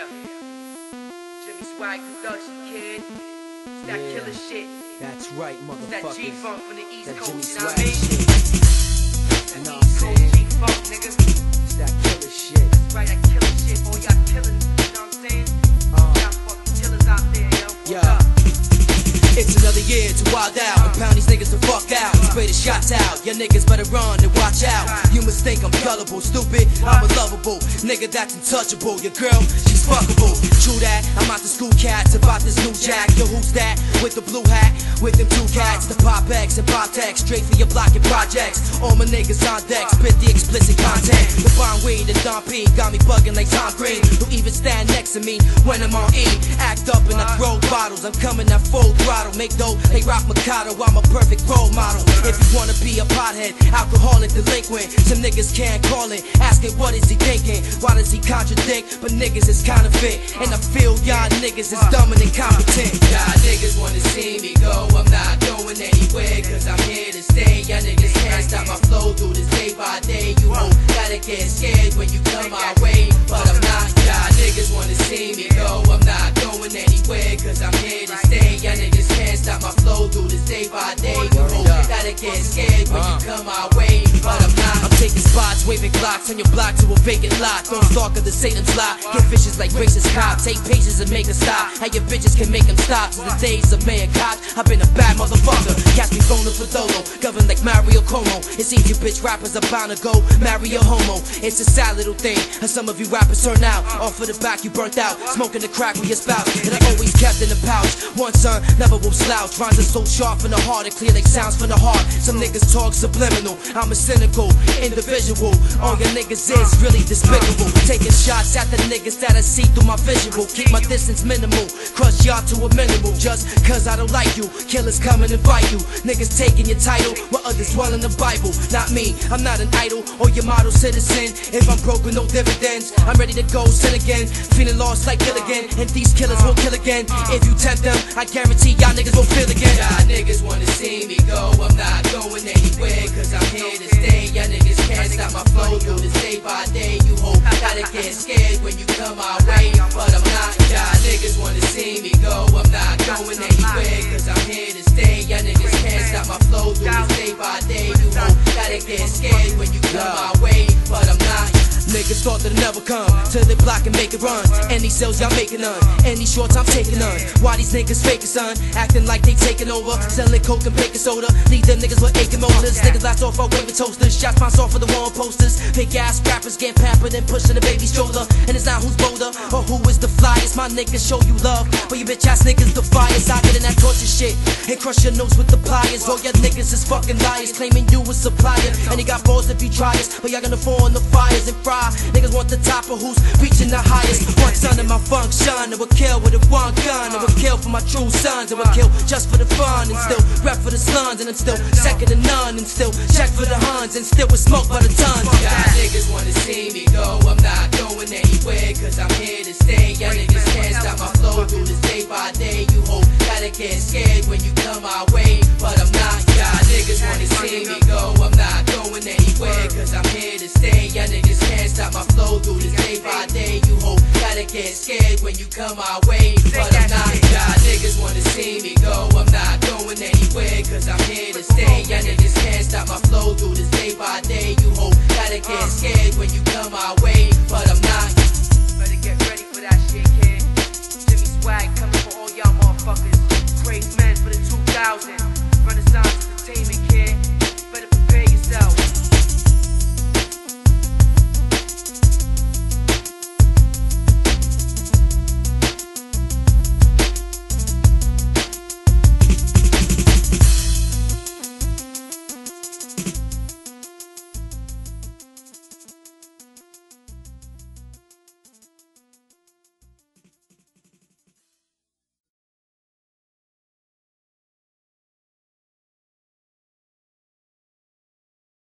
Jimmy Swag Production, kid. It's that killer shit. That's right, motherfuckers. That G-Funk from the East That Coast, Jimmy you know what I Swag mean? shit. That You know East what I'm Coast saying? G-Funk, nigga. It's that killer shit. That's right, that killer shit. All y'all killing, you know what I'm saying? Y'all fucking killers out there, yo. What's Yeah. up? It's another year to wild out and pound these niggas the fuck out. Spray the shots out, your niggas better run and watch out. You must think I'm gullible, stupid, I'm a lovable nigga that's untouchable. Your girl, she's fuckable. True that, I'm out the school cats about this new jack. Yo, who's that with the blue hat? With them two cats, the Pop X and Pop Tex, straight for your block and projects. All my niggas on deck, spit the explicit content. The Bon Weed and Don P got me bugging like Tom Green. Don't even stand next to me when I'm on E. Act up and I throw bottles, I'm coming at full throttle. Make dough, they rock Mikado, I'm a perfect role model. If you wanna be a pothead, alcoholic, delinquent, some niggas can't call it, asking what is he thinking, why does he contradict, but niggas is counterfeit, and I feel y'all niggas is dumb and incompetent. Y'all niggas wanna see me go, I'm not going anywhere, cause I'm here to stay. Y'all niggas can't stop my flow through this day by day. You hope gotta get scared when you come my way, but I'm not. Y'all niggas wanna see me go, I'm not going anywhere, cause I'm here to stay. Y'all niggas can't stop my flow through this day by day. You hope gotta get scared when you come my way, but I'm not. I'm taking spots, waving clocks on your block to a vacant lot. Don't stalk of the Satan's lot. Get vicious like racist cops. Take patience and make a stop. How your bitches can make them stop. Since the days of Mayor Cops, I've been a bad motherfucker. Catch me phoning for Dolo, governed like Mario Como. It seems you bitch rappers are bound to go marry a homo. It's a sad little thing, how some of you rappers turn out. Off of the back, you burnt out, smoking the crack with your spouse. And I always kept in the pouch. One son, never will slouch. Rhymes are so sharp from the heart, it clear like sounds from the heart. Some niggas talk subliminal, I'm a cynical individual. All your niggas is really despicable. Taking shots at the niggas that I see through my visual. Keep my distance minimal, crush y'all to a minimal. Just cause I don't like you, killers come and invite you. Niggas taking your title, while others dwell in the Bible. Not me, I'm not an idol or your model citizen. If I'm broke with no dividends, I'm ready to go sin again. Feeling lost like Gilligan, and these killers will kill again. If you tempt them, I guarantee y'all niggas will feel again. Y'all niggas wanna see me go, I'm not going anywhere, cause I'm here to stay. Y'all niggas can't stop my flow through this day by day. You hope gotta get scared when you come my way, but I'm not. Y'all niggas wanna see me go, I'm not going anywhere, cause I'm here to stay. Y'all niggas can't stop my flow through this day by day. You hope gotta get scared when you come my way, but I'm not. Niggas thought that I'd never come till they block and make it run. Any sales y'all making none, any shorts I'm taking none. Why these niggas faking, son? Acting like they taking over, selling coke and baking soda. Leave them niggas with aching motors. Niggas last off our waving toasters. Shots bounce off of the wall posters. Big ass rappers get pampered and pushing the baby stroller. And it's not who's bolder or who is the flyest. My niggas show you love, but you bitch ass niggas defy us. I get in that torture shit and crush your nose with the pliers. All your niggas is fucking liars, claiming you a supplier. And you got balls if you try us, but y'all gonna fall in the fires and fry. Niggas want the top of who's reaching the highest. One son of my function, I would kill with a one gun. I would kill for my true sons. I would kill just for the fun, and still rep for the sluns. And I'm still second to none, and still check for the Huns, and still with smoke by the tons. Y'all niggas wanna see me go, I'm not going anywhere, cause I'm here to stay. Y'all niggas can't stop my flow through this day by day. You hope gotta get scared when you come my way, but I'm not. Y'all niggas wanna see me go, I'm not going anywhere, cause I'm here to stay. Y'all niggas can't stop my flow through this day by day. You hope gotta get scared when you come my way, but I'm not. Y'all niggas wanna see me go, I'm not going anywhere, cause I'm here to stay. Y'all niggas can't stop my flow through this day by day. You hope gotta get scared when you come my way, but I'm not. Better get ready for that shit, kid. Jimmy Swag coming for all y'all motherfuckers. Great men for the 2000. Renaissance Entertainment.